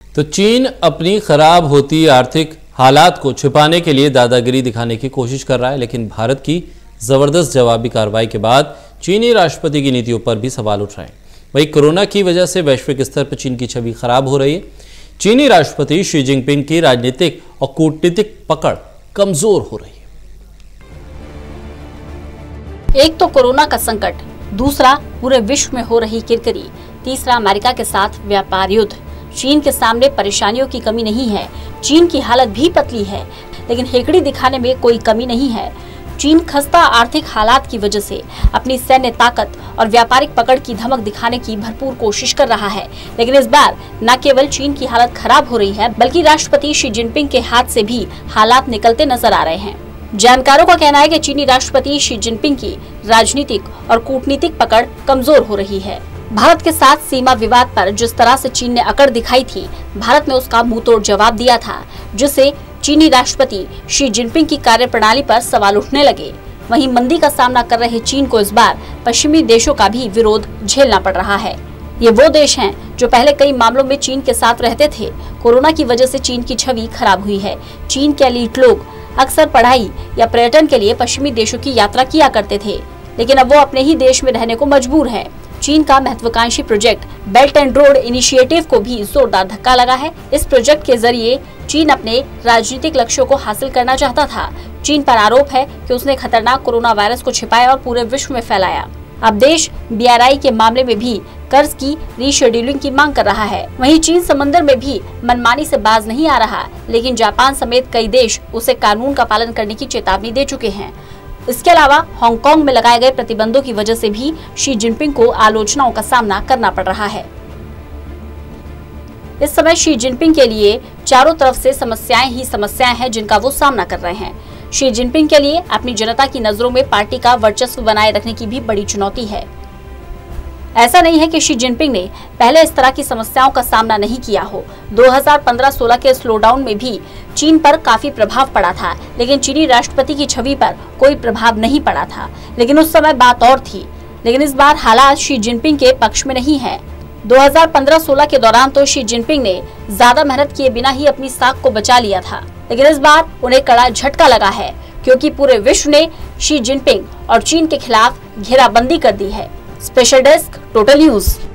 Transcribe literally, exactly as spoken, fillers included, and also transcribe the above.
तो चीन अपनी खराब होती आर्थिक हालात को छिपाने के लिए दादागिरी दिखाने की कोशिश कर रहा है, लेकिन भारत की जबरदस्त जवाबी कार्रवाई के बाद चीनी राष्ट्रपति की नीतियों पर भी सवाल उठ रहे हैं। वहीं कोरोना की वजह से वैश्विक स्तर पर चीन की छवि खराब हो रही है। चीनी राष्ट्रपति शी जिनपिंग की राजनीतिक और कूटनीतिक पकड़ कमजोर हो रही है। एक तो कोरोना का संकट, दूसरा पूरे विश्व में हो रही किरकिरी, तीसरा अमेरिका के साथ व्यापार युद्ध। चीन के सामने परेशानियों की कमी नहीं है। चीन की हालत भी पतली है, लेकिन हेकड़ी दिखाने में कोई कमी नहीं है। चीन खस्ता आर्थिक हालात की वजह से अपनी सैन्य ताकत और व्यापारिक पकड़ की धमक दिखाने की भरपूर कोशिश कर रहा है, लेकिन इस बार न केवल चीन की हालत खराब हो रही है, बल्कि राष्ट्रपति शी जिनपिंग के हाथ से भी हालात निकलते नजर आ रहे हैं। जानकारों का कहना है कि चीनी राष्ट्रपति शी जिनपिंग की राजनीतिक और कूटनीतिक पकड़ कमजोर हो रही है। भारत के साथ सीमा विवाद पर जिस तरह से चीन ने अकड़ दिखाई थी, भारत ने उसका मुंहतोड़ जवाब दिया था, जिससे चीनी राष्ट्रपति शी जिनपिंग की कार्यप्रणाली पर सवाल उठने लगे। वहीं मंदी का सामना कर रहे चीन को इस बार पश्चिमी देशों का भी विरोध झेलना पड़ रहा है। ये वो देश हैं जो पहले कई मामलों में चीन के साथ रहते थे। कोरोना की वजह से चीन की छवि खराब हुई है। चीन के एलीट लोग अक्सर पढ़ाई या पर्यटन के लिए पश्चिमी देशों की यात्रा किया करते थे, लेकिन अब वो अपने ही देश में रहने को मजबूर है। चीन का महत्वाकांक्षी project belt and road initiative को भी जोरदार धक्का लगा है। इस प्रोजेक्ट के जरिए चीन अपने राजनीतिक लक्ष्यों को हासिल करना चाहता था। चीन पर आरोप है कि उसने खतरनाक कोरोना वायरस को छिपाया और पूरे विश्व में फैलाया। अब देश बी आर आई के मामले में भी कर्ज की रीशेड्यूलिंग की मांग कर रहा है। वहीं चीन समंदर में भी मनमानी से बाज नहीं आ रहा, लेकिन जापान समेत कई देश उसे कानून का पालन करने की चेतावनी दे चुके हैं। इसके अलावा हांगकांग में लगाए गए प्रतिबंधों की वजह से भी शी जिनपिंग को आलोचनाओं का सामना करना पड़ रहा है। इस समय शी जिनपिंग के लिए चारों तरफ से समस्याएं ही समस्याएं हैं जिनका वो सामना कर रहे हैं। शी जिनपिंग के लिए अपनी जनता की नजरों में पार्टी का वर्चस्व बनाए रखने की भी बड़ी चुनौती है। ऐसा नहीं है कि शी जिनपिंग ने पहले इस तरह की समस्याओं का सामना नहीं किया हो। दो हज़ार पंद्रह सोलह के स्लोडाउन में भी चीन पर काफी प्रभाव पड़ा था, लेकिन चीनी राष्ट्रपति की छवि पर कोई प्रभाव नहीं पड़ा था। लेकिन उस समय बात और थी। लेकिन इस बार हालात शी जिनपिंग के पक्ष में नहीं है। दो हज़ार पंद्रह सोलह के दौरान तो शी जिनपिंग ने ज्यादा मेहनत किए बिना ही अपनी साख को बचा लिया था, लेकिन इस बार उन्हें कड़ा झटका लगा है, क्योंकि पूरे विश्व ने शी जिनपिंग और चीन के खिलाफ घेराबंदी कर दी है। Special desk, total news.